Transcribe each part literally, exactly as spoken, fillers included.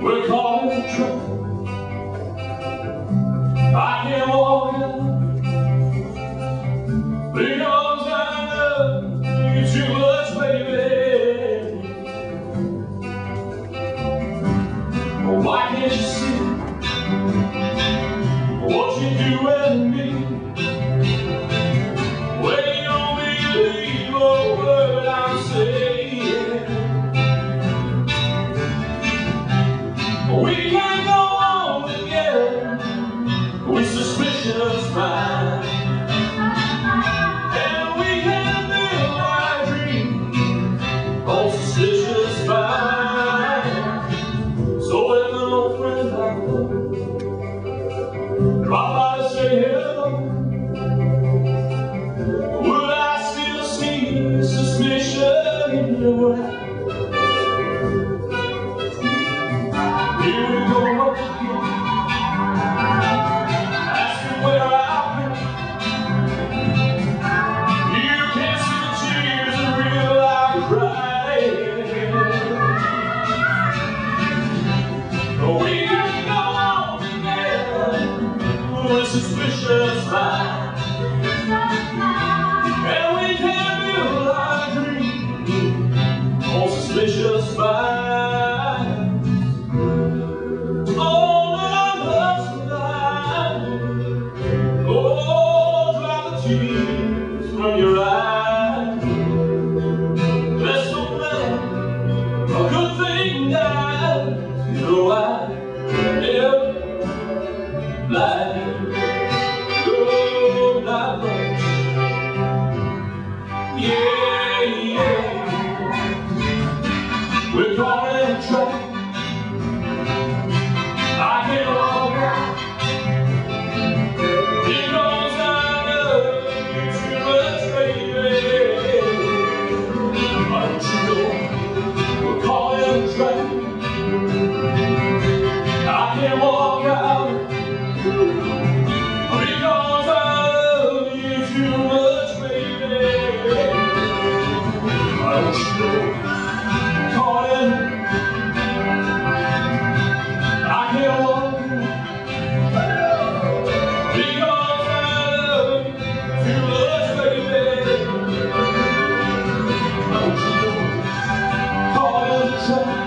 We're caught in a trap. I can't walk out because I love you too much, baby. Why can't you see what you do with me? When you don't believe a word I'm saying. We can't go on together with suspicious minds, and we can't build our dreams on suspicious minds. So when an old friend I love drop by to say hello, would I still see suspicion in your eyes? Here we go up again, asking where I've been. You can't see the tears in real life crying. We can go on together with suspicious minds, and we can build our dreams on suspicious minds. Tears from your eyes. Let's hope that a good thing dies. You know I never lied. No, not much. Yeah, yeah. We're caught in a trap. I can't walk out. I can't walk out because I love you too much, baby. I don't you know, caught in, I can't walk out because I love you too much, baby. I don't you know, caught in the trap.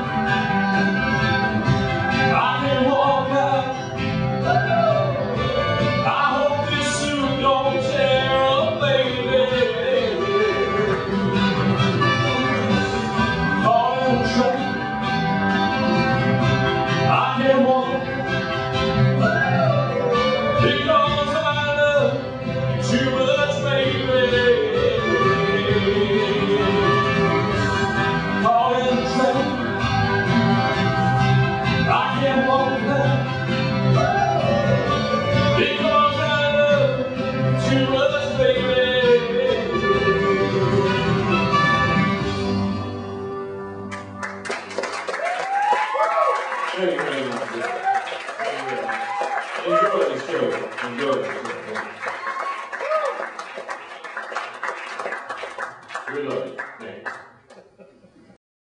Thank you very much. Enjoy the show. Enjoy the show.